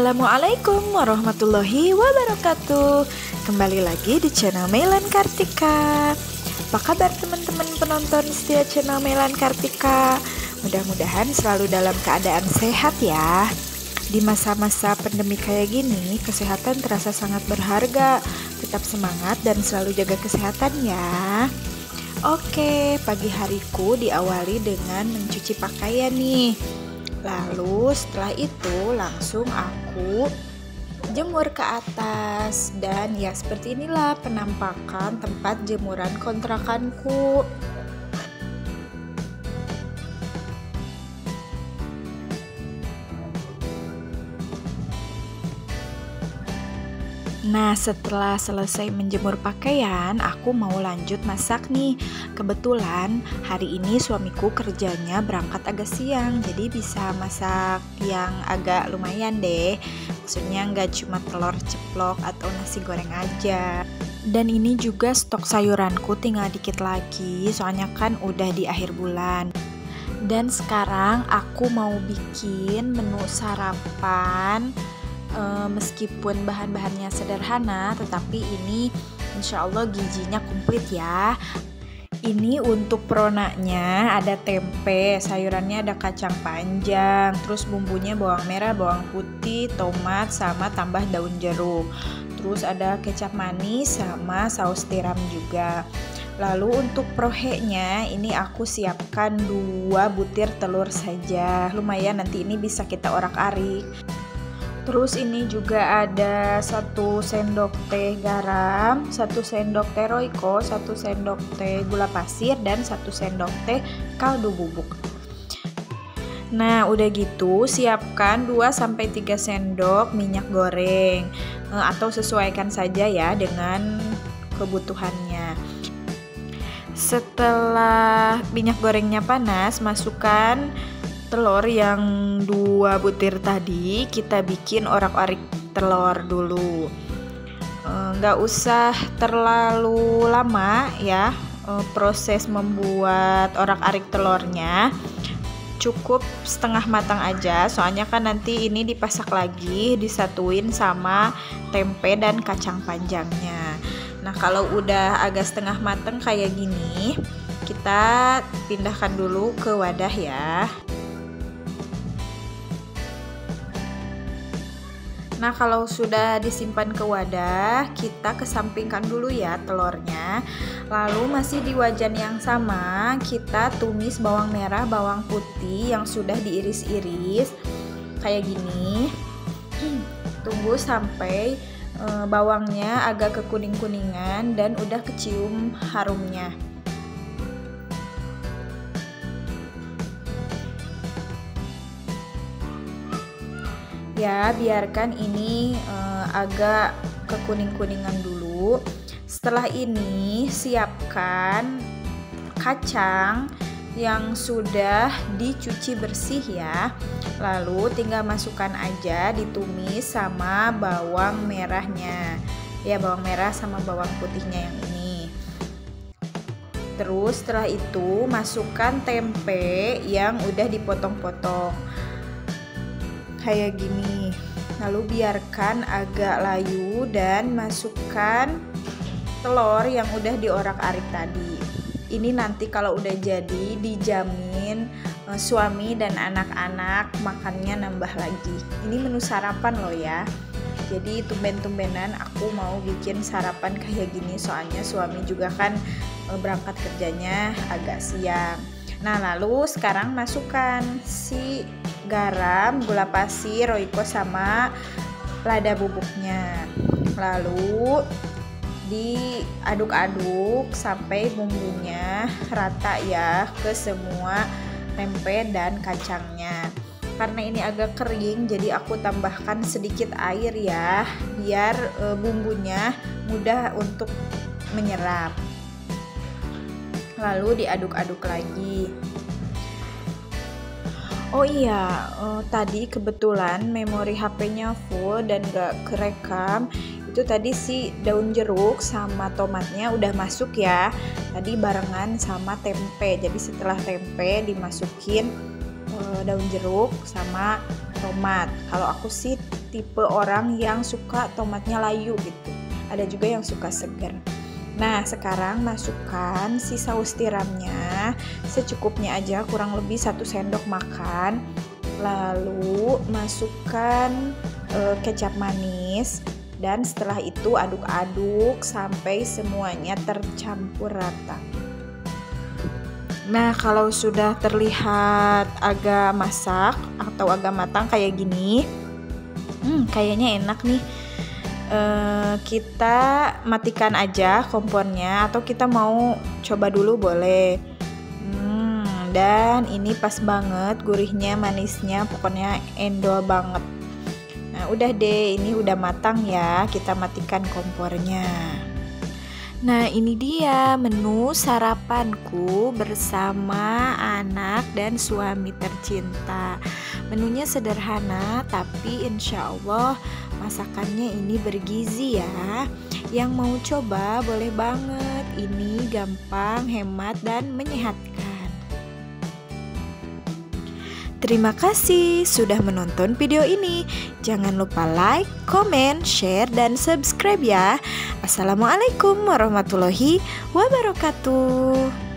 Assalamualaikum warahmatullahi wabarakatuh. Kembali lagi di channel Mailan Kartika. Apa kabar teman-teman penonton setia channel Mailan Kartika? Mudah-mudahan selalu dalam keadaan sehat ya. Di masa-masa pandemi kayak gini, kesehatan terasa sangat berharga. Tetap semangat dan selalu jaga kesehatan ya. Oke, pagi hariku diawali dengan mencuci pakaian nih. Lalu setelah itu langsung aku jemur ke atas. Dan ya seperti inilah penampakan tempat jemuran kontrakanku. Nah, setelah selesai menjemur pakaian, aku mau lanjut masak nih. Kebetulan hari ini suamiku kerjanya berangkat agak siang, jadi bisa masak yang agak lumayan deh. Maksudnya nggak cuma telur ceplok atau nasi goreng aja. Dan ini juga stok sayuranku tinggal dikit lagi, soalnya kan udah di akhir bulan. Dan sekarang aku mau bikin menu sarapan. Meskipun bahan-bahannya sederhana, tetapi ini insya Allah gizinya komplit ya. Ini untuk peronaknya ada tempe, sayurannya ada kacang panjang, terus bumbunya bawang merah, bawang putih, tomat, sama tambah daun jeruk. Terus ada kecap manis sama saus tiram juga. Lalu untuk proheknya ini aku siapkan 2 butir telur saja. Lumayan, nanti ini bisa kita orak-arik. Terus ini juga ada 1 sendok teh garam, 1 sendok teh roiko, 1 sendok teh gula pasir, dan 1 sendok teh kaldu bubuk. Nah udah gitu siapkan 2-3 sendok minyak goreng, atau sesuaikan saja ya dengan kebutuhannya. Setelah minyak gorengnya panas, masukkan telur yang 2 butir tadi. Kita bikin orak-arik telur dulu. Nggak usah terlalu lama ya proses membuat orak-arik telurnya. Cukup setengah matang aja, soalnya kan nanti ini dipasak lagi, disatuin sama tempe dan kacang panjangnya. Nah kalau udah agak setengah matang kayak gini, kita pindahkan dulu ke wadah ya. Nah kalau sudah disimpan ke wadah, kita kesampingkan dulu ya telurnya. Lalu masih di wajan yang sama, kita tumis bawang merah, bawang putih yang sudah diiris-iris kayak gini. Tunggu sampai bawangnya agak kekuning-kuningan dan udah kecium harumnya. Ya, biarkan ini agak kekuning-kuningan dulu. Setelah ini siapkan kacang yang sudah dicuci bersih ya. Lalu tinggal masukkan aja, ditumis sama bawang merahnya. Ya, bawang merah sama bawang putihnya yang ini. Terus setelah itu masukkan tempe yang udah dipotong-potong kayak gini. Lalu biarkan agak layu dan masukkan telur yang udah diorak-arik tadi. Ini nanti kalau udah jadi dijamin suami dan anak-anak makannya nambah lagi. Ini menu sarapan loh ya. Jadi tumben-tumbenan aku mau bikin sarapan kayak gini, soalnya suami juga kan berangkat kerjanya agak siang. Nah lalu sekarang masukkan si garam, gula pasir, roiko, sama lada bubuknya. Lalu diaduk-aduk sampai bumbunya rata ya ke semua tempe dan kacangnya. Karena ini agak kering, jadi aku tambahkan sedikit air ya, biar bumbunya mudah untuk menyerap. Lalu diaduk-aduk lagi. Oh iya, tadi kebetulan memori HP-nya full dan gak kerekam. Itu tadi si daun jeruk sama tomatnya udah masuk ya. Tadi barengan sama tempe. Jadi setelah tempe dimasukin daun jeruk sama tomat. Kalau aku sih tipe orang yang suka tomatnya layu gitu. Ada juga yang suka segar. Nah, sekarang masukkan si saus tiramnya secukupnya aja, kurang lebih 1 sendok makan. Lalu masukkan kecap manis dan setelah itu aduk-aduk sampai semuanya tercampur rata. Nah, kalau sudah terlihat agak masak atau agak matang kayak gini, kayaknya enak nih. Kita matikan aja kompornya atau kita mau coba dulu boleh. Dan ini pas banget gurihnya, manisnya, pokoknya endol banget. Nah, udah deh, ini udah matang ya, kita matikan kompornya. Nah, ini dia menu sarapanku bersama anak dan suami tercinta. Menunya sederhana, tapi insya Allah masakannya ini bergizi ya. Yang mau coba boleh banget, ini gampang, hemat, dan menyehatkan. Terima kasih sudah menonton video ini. Jangan lupa like, komen, share, dan subscribe ya. Assalamualaikum warahmatullahi wabarakatuh.